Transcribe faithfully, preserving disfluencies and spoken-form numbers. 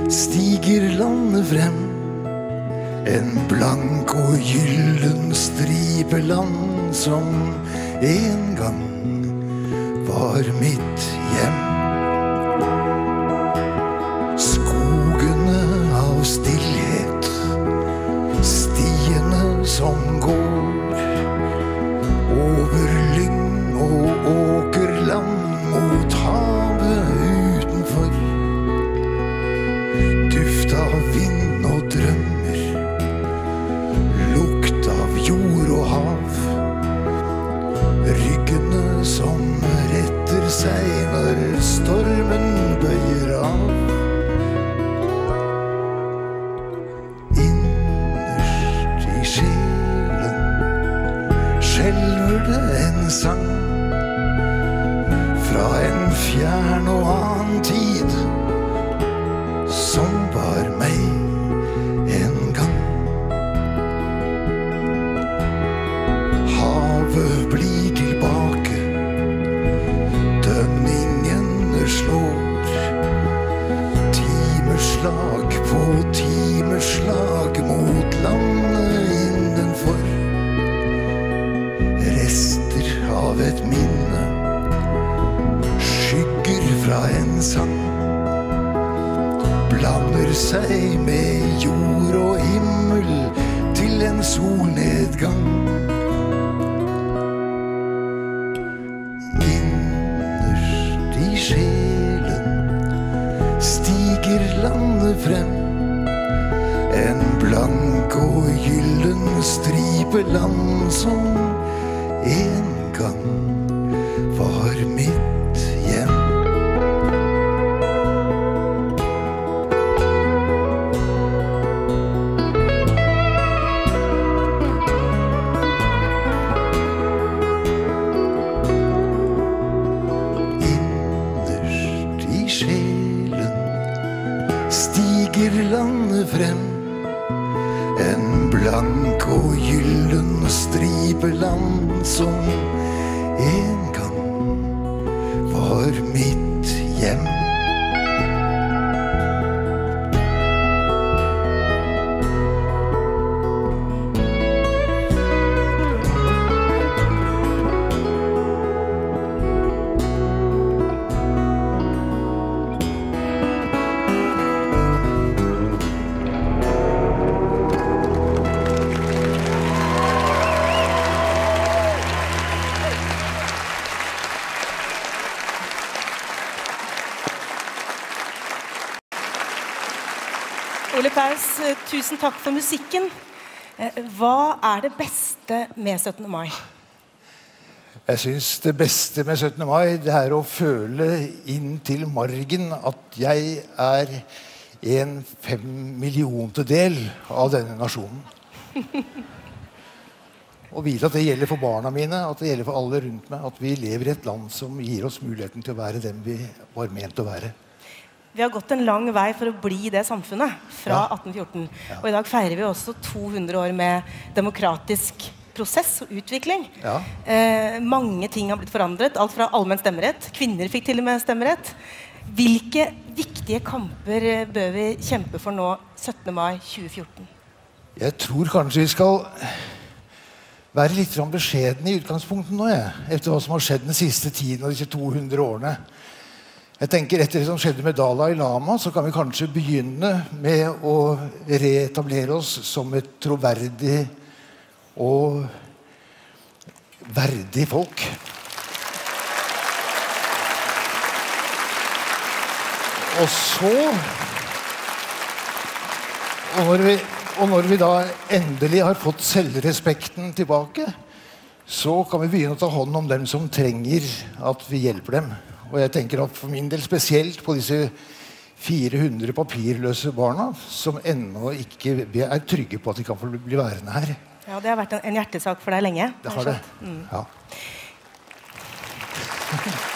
stiger landet frem. En blank og gyllen stripeland som en gang var mitt hjem. Skogene av stillhet, stiene som går over lyng og åkerland mot havet utenfor. Duft av vind og drømmer, lukt av jord og hav. Ryggene som retter seg når stormen bøyer av. Innerst i sjelen skjelver det en sang fra en fjern og annen tid som var meg en gang. Havet blir tilbake, dønningene slår. Timeslag på timeslag mot landet innenfor. Rester av et minne, skygger fra en sang, blander seg med jord og himmel til en solnedgang. Innerst i sjelen stiger landet frem. En blank og gyllen stripeland som en gang var mitt hjem. Innerst i sjelen stiger landet frem. En blank og gyllen stripeland som en gang var mitt hjem. Ole Paus, tusen takk for musikken. Hva er det beste med syttende mai? Jeg synes det beste med syttende mai det er å føle inn til margen at jeg er en fem millionte del av denne nasjonen. Og vite at det gjelder for barna mine, at det gjelder for alle rundt meg, at vi lever i et land som gir oss muligheten til å være dem vi var ment å være. Vi har gått en lang vei for å bli det samfunnet fra Ja. atten fjorten. Ja. Og i dag feirer vi også to hundre år med demokratisk prosess og utvikling. Ja. Eh, mange ting har blitt forandret, alt fra allmenn stemmerett. Kvinner fikk til og med stemmerett. Hvilke viktige kamper bør vi kjempe for nå syttende mai tjue fjorten? Jeg tror kanskje vi skal være litt beskjedne i utgangspunktet nå, jeg, etter hva som har skjedd den siste tiden og disse to hundre årene. Jeg tenker etter det som skjedde med Dalai Lama, så kan vi kanskje begynne med å reetablere oss som et troverdig og verdig folk. Og så, og når vi, og når vi da endelig har fått selvrespekten tilbake, så kan vi begynne å ta hånd om dem som trenger at vi hjelper dem. Og jeg tenker at for min del spesielt på disse fire hundre papirløse barna som ennå ikke er trygge på at de kan få bli værende her. Ja, det har vært en, en hjertesak for deg lenge. Det har det. Mm. Ja.